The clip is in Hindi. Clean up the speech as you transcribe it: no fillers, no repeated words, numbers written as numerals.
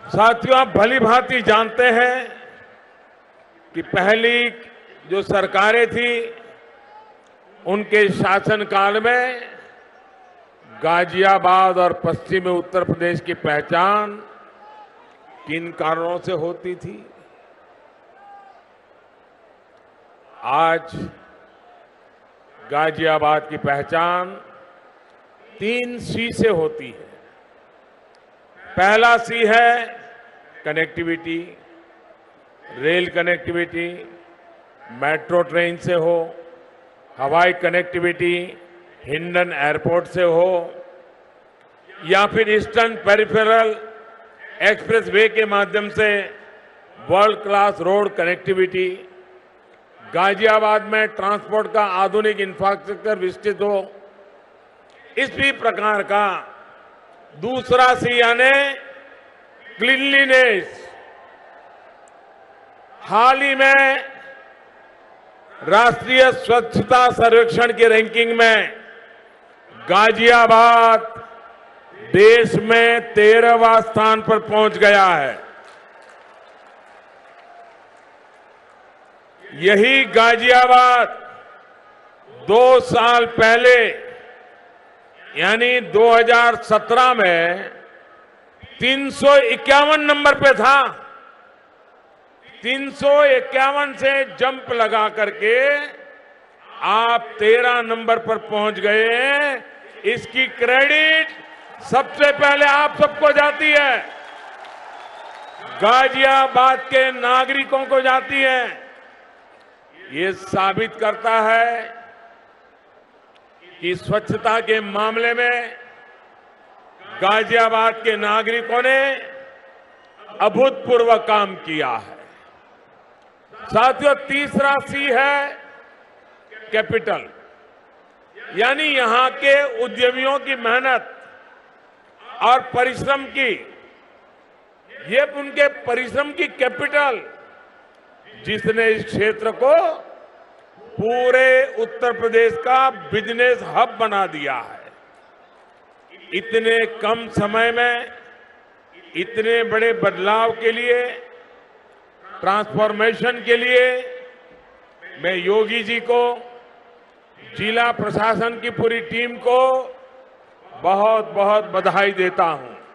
साथियों, आप भली भांति जानते हैं कि पहली जो सरकारें थी उनके शासनकाल में गाजियाबाद और पश्चिमी उत्तर प्रदेश की पहचान किन कारणों से होती थी। आज गाजियाबाद की पहचान 3 सी से होती है। पहला सी है connectivity, rail connectivity, metro train से हो, हवाई कनेक्टिविटी हिंडन एयरपोर्ट से हो, या फिर ईस्टर्न पेरिफेरल एक्सप्रेस वे के माध्यम से world class road connectivity. Ghaziabad में ट्रांसपोर्ट का आधुनिक इंफ्रास्ट्रक्चर विकसित हो। इसी प्रकार का दूसरा सी यानी क्लीनलीनेस। हाल ही में राष्ट्रीय स्वच्छता सर्वेक्षण की रैंकिंग में गाजियाबाद देश में 13वां स्थान पर पहुंच गया है। यही गाजियाबाद 2 साल पहले यानी 2017 में 351 नंबर पे था। 351 से जंप लगा करके आप 13 नंबर पर पहुंच गए हैं। इसकी क्रेडिट सबसे पहले आप सबको जाती है, गाजियाबाद के नागरिकों को जाती है। ये साबित करता है कि स्वच्छता के मामले में गाजियाबाद के नागरिकों ने अभूतपूर्व काम किया है। साथियों, तीसरा सी है कैपिटल, यानी यहां के उद्यमियों की मेहनत और परिश्रम की, ये उनके परिश्रम की कैपिटल जिसने इस क्षेत्र को पूरे उत्तर प्रदेश का बिजनेस हब बना दिया है। इतने कम समय में इतने बड़े बदलाव के लिए, ट्रांसफॉर्मेशन के लिए मैं योगी जी को, जिला प्रशासन की पूरी टीम को बहुत बहुत बधाई देता हूं।